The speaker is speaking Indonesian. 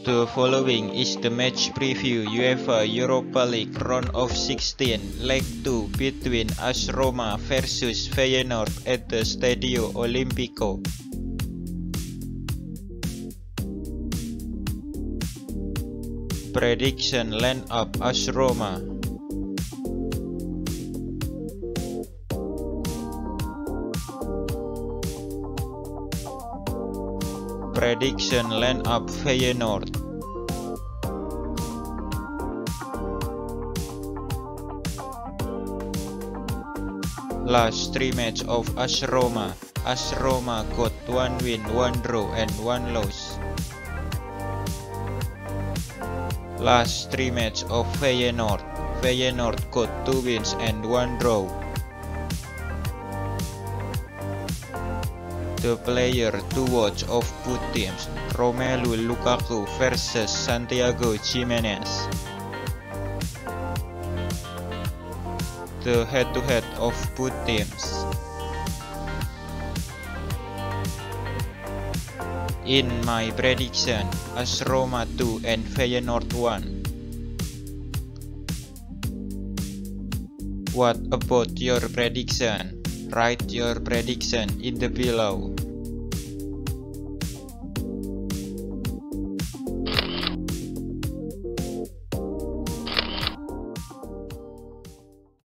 The following is the match preview UEFA Europa League round of 16, leg 2 between AS Roma versus Feyenoord at the Stadio Olimpico. Prediction lineup: AS Roma. Prediction lineup: Feyenoord. Last 3 matches of AS Roma. AS Roma got 1 win, 1 draw and 1 loss. Last 3 matches of Feyenoord. Feyenoord got 2 wins and 1 draw. The player to watch of both teams: Romelu Lukaku versus Santiago Gimenez. The head-to-head of both teams. In my prediction, AS Roma 2 and Feyenoord 1. What about your prediction? Write your prediction in the below.